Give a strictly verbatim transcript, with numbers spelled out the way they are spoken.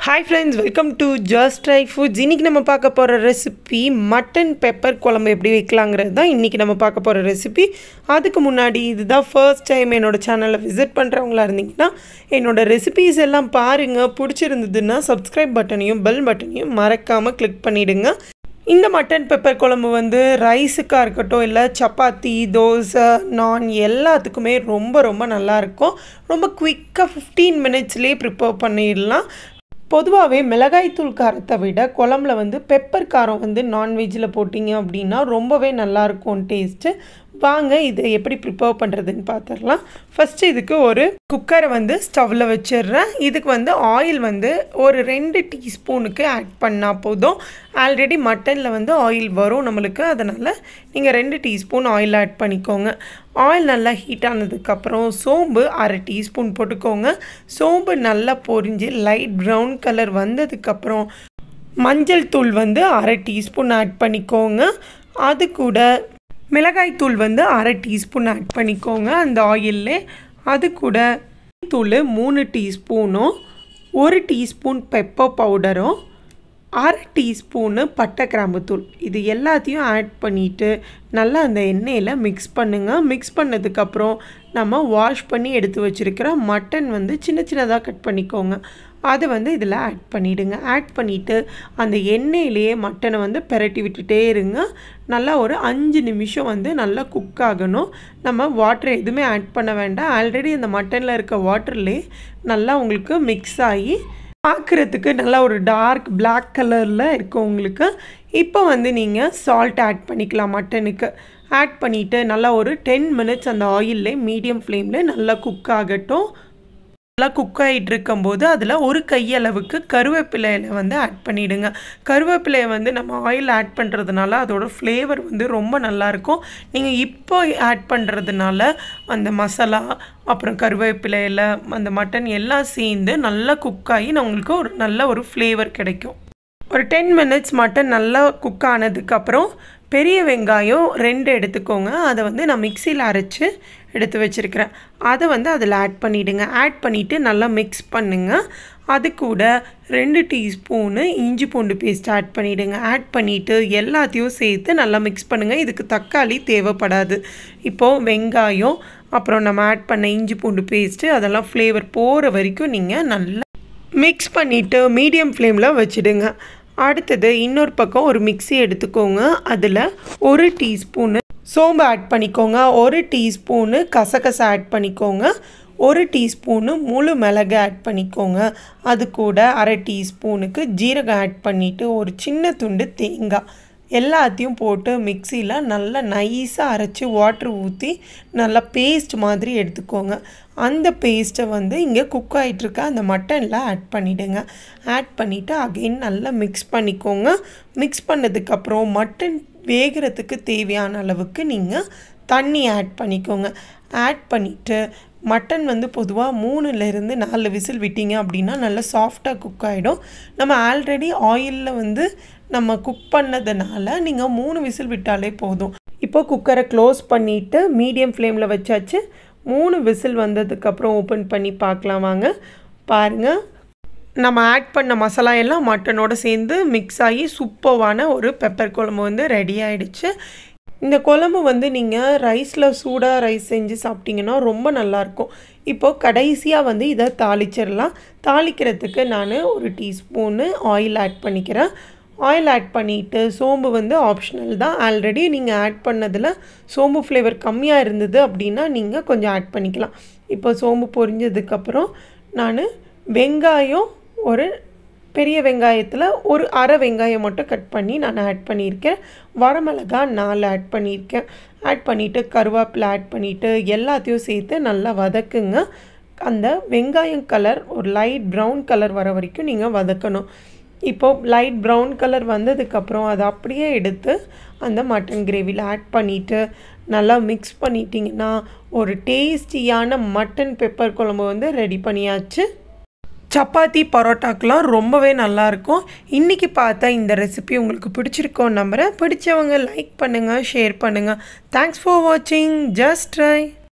Hi friends, welcome to Just Try Foods. இன்னைக்கு நம்ம பார்க்க போற ரெசிபி மட்டன் பெப்பர் குழம்பு எப்படி வைக்கலாம்ங்கிறது தான் இன்னைக்கு நம்ம பார்க்க போற ரெசிபி. அதுக்கு முன்னாடி இதுதான் ஃபர்ஸ்ட் டைம் என்னோட சேனலை விசிட் பண்றவங்களா இருந்தீங்கன்னா என்னோட ரெசிபீஸ் எல்லாம் பாருங்க. பிடிச்சிருந்ததுன்னா சப்ஸ்கிரைப் பட்டனையும் பெல் பட்டனையும் மறக்காம கிளிக் பண்ணிடுங்க. இந்த மட்டன் பெப்பர் குழம்பு வந்து ரைஸுக்காக இருக்கட்டும் இல்லை சப்பாத்தி தோசை நான் எல்லாத்துக்குமே ரொம்ப ரொம்ப நல்லாயிருக்கும். ரொம்ப குயிக்காக ஃபிஃப்டீன் மினிட்ஸ்லேயே ப்ரிப்பேர் பண்ணிடலாம். பொதுவாகவே மிளகாய்த்தூள் காரத்தை விட குழம்புல வந்து பெப்பர் காரம் வந்து நான்வெஜ்ஜில் போட்டிங்க அப்படின்னா ரொம்பவே நல்லாயிருக்கும் டேஸ்ட்டு. வாங்க இதை எப்படி ப்ரிப்பேர் பண்ணுறதுன்னு பார்த்துடலாம். ஃபஸ்ட்டு இதுக்கு ஒரு குக்கரை வந்து ஸ்டவ்வில் வச்சிடுறேன். இதுக்கு வந்து ஆயில் வந்து ஒரு ரெண்டு டீஸ்பூனுக்கு ஆட் பண்ணால் போதும். ஆல்ரெடி மட்டனில் வந்து ஆயில் வரும் நம்மளுக்கு, அதனால் நீங்கள் ரெண்டு டீஸ்பூன் ஆயில் ஆட் பண்ணிக்கோங்க. ஆயில் நல்லா ஹீட் ஆனதுக்கப்புறம் சோம்பு அரை டீஸ்பூன் போட்டுக்கோங்க. சோம்பு நல்லா பொரிஞ்சு லைட் ப்ரௌன் கலர் வந்ததுக்கப்புறம் மஞ்சள் தூள் வந்து அரை டீஸ்பூன் ஆட் பண்ணிக்கோங்க. அது கூட மிளகாய்த்தூள் வந்து அரை டீஸ்பூன் ஆட் பண்ணிக்கோங்க அந்த ஆயில்லே. அது கூட தூள் மூணு டீஸ்பூனும் ஒரு டீஸ்பூன் பெப்பர் பவுடரும் அரை டீஸ்பூனு பட்டை கிராம்பு தூள் இது எல்லாத்தையும் ஆட் பண்ணிவிட்டு நல்லா அந்த எண்ணெயில் மிக்ஸ் பண்ணுங்கள். மிக்ஸ் பண்ணதுக்கப்புறம் நம்ம வாஷ் பண்ணி எடுத்து வச்சுருக்கிற மட்டன் வந்து சின்ன சின்னதாக கட் பண்ணிக்கோங்க. அதை வந்து இதில் ஆட் பண்ணிவிடுங்க. ஆட் பண்ணிவிட்டு அந்த எண்ணெயிலேயே மட்டனை வந்து பெரட்டி விட்டுட்டே இருங்க. நல்லா ஒரு அஞ்சு நிமிஷம் வந்து நல்லா குக் ஆகணும். நம்ம வாட்டர் எதுவுமே ஆட் பண்ண வேண்டாம். ஆல்ரெடி அந்த மட்டனில் இருக்க வாட்டர்லேயே நல்லா உங்களுக்கு மிக்ஸ் ஆகி பார்க்குறதுக்கு நல்லா ஒரு டார்க் பிளாக் கலரில் இருக்கும் உங்களுக்கு. இப்போ வந்து நீங்கள் சால்ட் ஆட் பண்ணிக்கலாம் மட்டனுக்கு. ஆட் பண்ணிவிட்டு நல்லா ஒரு டென் மினிட்ஸ் அந்த ஆயிலே மீடியம் ஃப்ளேமில் நல்லா குக் ஆகட்டும். நல்லா குக் ஆகிட்டு இருக்கும்போது அதில் ஒரு கையளவுக்கு கருவேப்பிலையில் வந்து ஆட் பண்ணிவிடுங்க. கருவேப்பிலையை வந்து நம்ம ஆயில் ஆட் பண்ணுறதுனால அதோட ஃப்ளேவர் வந்து ரொம்ப நல்லாயிருக்கும். நீங்கள் இப்போ ஆட் பண்ணுறதுனால அந்த மசாலா அப்புறம் கருவேப்பிலையில் அந்த மட்டன் எல்லாம் சேர்ந்து நல்லா குக் ஆகி நம்மளுக்கு ஒரு நல்ல ஒரு ஃப்ளேவர் கிடைக்கும். ஒரு டென் மினிட்ஸ் மட்டன் நல்லா குக் ஆனதுக்கப்புறம் பெரிய வெங்காயம் ரெண்டு எடுத்துக்கோங்க. அதை வந்து நான் மிக்சியில் அரைச்சி எடுத்து வச்சுருக்கிறேன். அதை வந்து அதில் ஆட் பண்ணிவிடுங்க. ஆட் பண்ணிவிட்டு நல்லா மிக்ஸ் பண்ணுங்கள். அது கூட ரெண்டு டீஸ்பூனு இஞ்சி பூண்டு பேஸ்ட் ஆட் பண்ணிவிடுங்க. ஆட் பண்ணிவிட்டு எல்லாத்தையும் சேர்த்து நல்லா மிக்ஸ் பண்ணுங்கள். இதுக்கு தக்காளி தேவைப்படாது. இப்போது வெங்காயம் அப்புறம் நம்ம ஆட் பண்ண இஞ்சி பூண்டு பேஸ்ட்டு அதெல்லாம் ஃப்ளேவர் போகிற வரைக்கும் நீங்கள் நல்லா மிக்ஸ் பண்ணிவிட்டு மீடியம் ஃப்ளேமில் வச்சுடுங்க. அடுத்தது இன்னொரு பக்கம் ஒரு மிக்ஸி எடுத்துக்கோங்க. அதில் ஒரு டீஸ்பூனு சோம்பு ஆட் பண்ணிக்கோங்க. ஒரு டீஸ்பூனு கசகசா ஆட் பண்ணிக்கோங்க. ஒரு டீஸ்பூனு முழு மிளகு ஆட் பண்ணிக்கோங்க. அது கூட அரை டீஸ்பூனுக்கு ஜீரகம் ஆட் பண்ணிவிட்டு ஒரு சின்ன துண்டு தேங்காய் எல்லாத்தையும் போட்டு மிக்சியில் நல்லா நைஸாக அரைச்சி வாட்ரு ஊற்றி நல்லா பேஸ்ட் மாதிரி எடுத்துக்கோங்க. அந்த பேஸ்ட்டை வந்து இங்கே குக் ஆகிட்டுருக்க அந்த மட்டனில் ஆட் பண்ணிவிடுங்க. ஆட் பண்ணிவிட்டு அகெயின் நல்லா மிக்ஸ் பண்ணிக்கோங்க. மிக்ஸ் பண்ணதுக்கப்புறம் மட்டன் வேகிறதுக்கு தேவையான அளவுக்கு நீங்கள் தண்ணி ஆட் பண்ணிக்கோங்க. ஆட் பண்ணிவிட்டு மட்டன் வந்து பொதுவாக மூணுலேருந்து நாலு விசில் விட்டிங்க அப்படின்னா நல்லா சாஃப்டாக குக் ஆகிடும். நம்ம ஆல்ரெடி ஆயிலில் வந்து நம்ம குக் பண்ணதுனால நீங்கள் மூணு விசில் விட்டாலே போதும். இப்போ குக்கரை க்ளோஸ் பண்ணிவிட்டு மீடியம் ஃப்ளேமில் வச்சாச்சு. மூணு விசில் வந்ததுக்கப்புறம் ஓப்பன் பண்ணி பார்க்கலாம் வாங்க. பாருங்கள், நம்ம ஆட் பண்ண மசாலா எல்லாம் மட்டனோடு சேர்ந்து மிக்ஸ் ஆகி சூப்பரான ஒரு பெப்பர் குழம்பு வந்து ரெடி ஆகிடுச்சு. இந்த குழம்பு வந்து நீங்கள் ரைஸில் சூடாக ரைஸ் செஞ்சு சாப்பிட்டிங்கன்னா ரொம்ப நல்லாயிருக்கும். இப்போது கடைசியாக வந்து இதை தாளிச்சிடலாம். தாளிக்கிறதுக்கு நான் ஒரு டீஸ்பூனு ஆயில் ஆட் பண்ணிக்கிறேன். ஆயில் ஆட் பண்ணிவிட்டு சோம்பு வந்து ஆப்ஷனல் தான். ஆல்ரெடி நீங்கள் ஆட் பண்ணதில் சோம்பு ஃப்ளேவர் கம்மியாக இருந்தது அப்படின்னா நீங்கள் கொஞ்சம் ஆட் பண்ணிக்கலாம். இப்போ சோம்பு பொரிஞ்சதுக்கப்புறம் நான் வெங்காயம் ஒரு பெரிய வெங்காயத்தில் ஒரு அரை வெங்காயம் மட்டும் கட் பண்ணி நான் ஆட் பண்ணியிருக்கேன். வரமிளகா நாலு ஆட் பண்ணியிருக்கேன். ஆட் பண்ணிவிட்டு கருவேப்பிலை ஆட் பண்ணிவிட்டு எல்லாத்தையும் சேர்த்து நல்லா வதக்குங்க. அந்த வெங்காயம் கலர் ஒரு லைட் ப்ரௌன் கலர் வர வரைக்கும் நீங்கள் வதக்கணும். இப்போது லைட் ப்ரௌன் கலர் வந்ததுக்கப்புறம் அதை அப்படியே எடுத்து அந்த மட்டன் கிரேவியில் ஆட் பண்ணிவிட்டு நல்லா மிக்ஸ் பண்ணிட்டிங்கன்னா ஒரு டேஸ்டியான மட்டன் பெப்பர் குழம்பு வந்து ரெடி பண்ணியாச்சு. சப்பாத்தி பரோட்டாக்கெலாம் ரொம்பவே நல்லாயிருக்கும். இன்றைக்கி பார்த்தா இந்த ரெசிபி உங்களுக்கு பிடிச்சிருக்கோன்னு நம்புகிறேன். பிடிச்சவங்க லைக் பண்ணுங்கள், ஷேர் பண்ணுங்கள். தேங்க்ஸ் ஃபார் வாட்சிங். Just try.